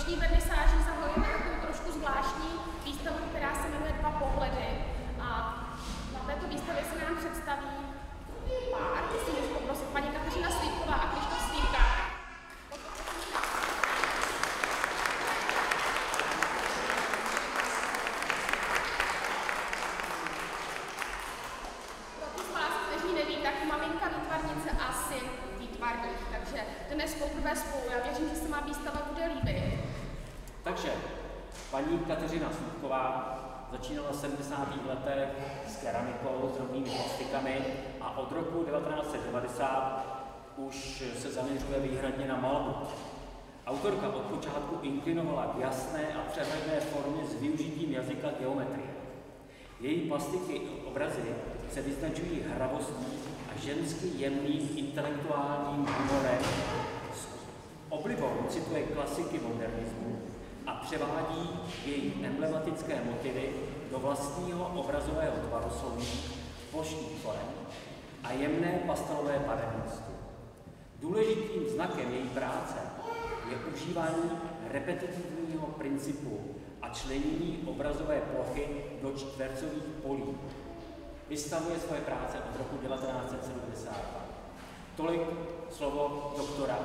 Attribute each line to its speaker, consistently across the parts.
Speaker 1: dnešní vernisáži zahajujeme takovou trošku zvláštní výstavu, která se jmenuje Dva pohledy. A na této výstavě se nám představí pár, jestli můžu poprosit, paní Kateřina Slívková a Krištof Slívka. Pro ty z vás, kteří neví, tak maminka výtvarnice a syn výtvarník. Takže dnes poprvé spolu. Já věřím, že se má výstava bude líbit.
Speaker 2: Takže paní Kateřina Slívková začínala v 70. letech s keramikou, s drobnými plastikami a od roku 1990 už se zaměřuje výhradně na malbu. Autorka od počátku inklinovala k jasné a přehledné formě s využitím jazyka geometrie. Její plastiky obrazy se vyznačují hravostí a ženský jemným intelektuálním humorem. S oblibou cituje klasiky modernismu a převádí její emblematické motivy do vlastního obrazového tvarosloví, plošných forem a jemné pastelové barevnosti. Důležitým znakem její práce je užívání repetitivního principu a členění obrazové plochy do čtvercových polí. Vystavuje svoje práce od roku 1972. Tolik slovo doktora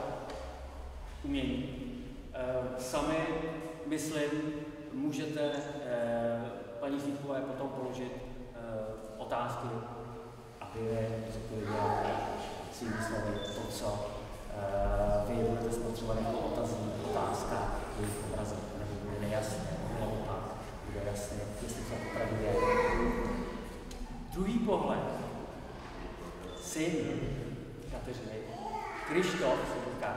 Speaker 2: umění. Sami, myslím, můžete paní Slívkové potom položit otázky, aby je zodpověděla svými slovy to, co vy budete spotřebovat jako otázka jejich obrazu, nebo bude nejasné, nebo naopak bude jasné, jestli to opravdu je. Druhý pohled, syn Kateřiny, Krištof Slívka,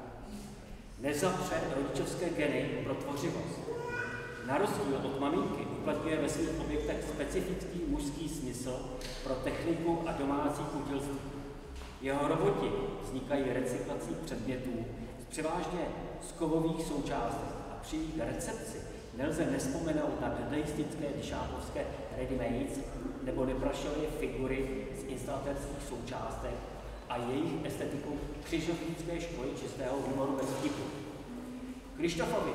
Speaker 2: nezapře rodičovské geny pro tvořivost. Na rozdíl od maminky uplatňuje ve svých objektech specifický mužský smysl pro techniku a domácí kutilství. Jeho roboti vznikají recyklací předmětů z převážně z kovových součástek a při jejich recepci nelze nespomenout na dadaistické dišákovské ready-mades nebo neprašové figury z instalatérských součástek a jejich estetiku křižovnické školy čistého humoru bez vtipu. Krištofovi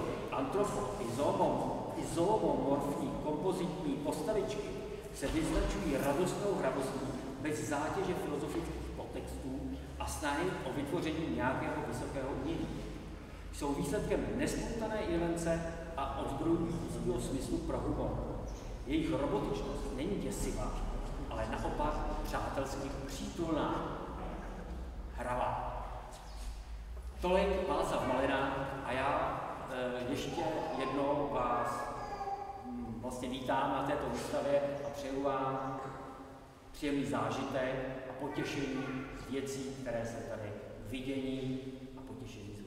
Speaker 2: i zoomorfní kompozitní postavičky se vyznačují radostnou hravostí bez zátěže filozofických podtextů a snahy o vytvoření nějakého vysokého umění. Jsou výsledkem nespoutané invence a ozdrojujícího smyslu pro humor. Jejich robotičnost není děsivá, ale naopak přátelsky přítulná. Hravá. Tolik Václav Malina a já ještě jednou vás vlastně vítám na této výstavě a přeju vám příjemný zážitek a potěšení z věcí, které se tady vidění a potěšení